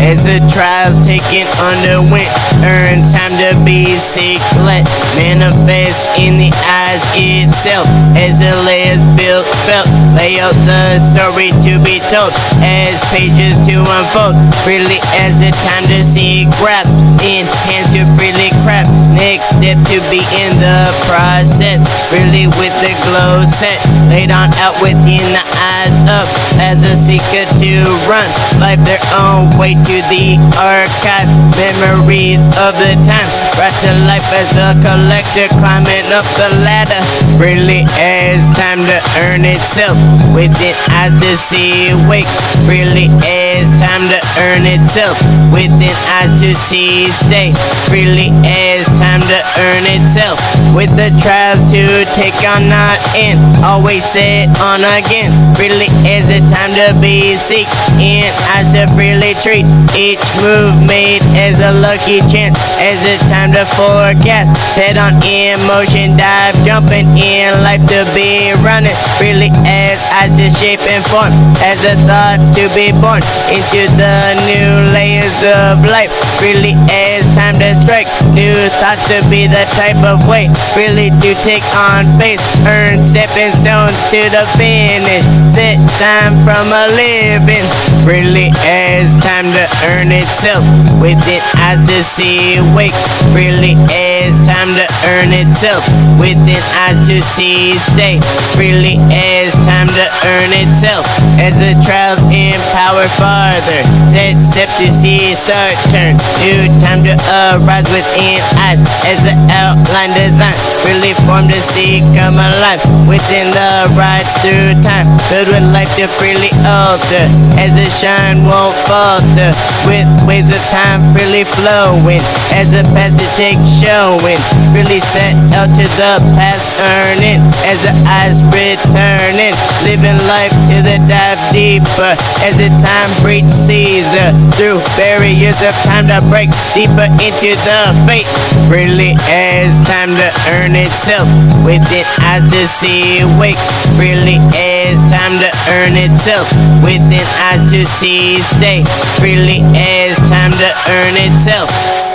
as the trials taken underwent. Earn time to be sick, let manifest in the eyes itself. As the layers built, felt, lay out the story to be told, as pages to unfold. Freely as the time to see, grasp, in hands to freely craft. Next step to be in the process, really with the glow set, laid on out within the eyes up, as a seeker to run life their own way to the archive. Memories of the time brought to life as a collector, climbing up the ladder. Freely as time to earn itself, within eyes to see wake. Freely as time to earn itself, within eyes to see stay. Freely as time to earn itself, with the trials to take on not end, always set on again. Freely as a time to be seek, in eyes to freely treat each move made as a lucky chance, as a time to forecast, set on in motion, dive, jumping in life to be running. Freely as eyes to shape and form, as the thoughts to be born into the new layers of life. Freely as time to strike new thoughts to be the type of way, really to take on face, earn stepping stones to the finish, set time from a living. Freely as time to earn itself, within eyes to see wake. Freely as time to earn itself, within eyes to see stay. Freely as time to earn itself, as the trials empower farther, set step to see start turn. New time to arise within eyes, as the outline design really formed to see come alive within the rides through time, filled with life to freely alter, as the shine won't falter, with waves of time freely flowing, as the past to take showing. Really set out to the past earning, as the eyes returning, living life to the dive deeper, as the time breach Caesar through barriers of time to break deeper into the fate. Freely as time to earn itself, within eyes to see wake. Freely as time to earn itself, within eyes to see stay. Freely as time to earn itself.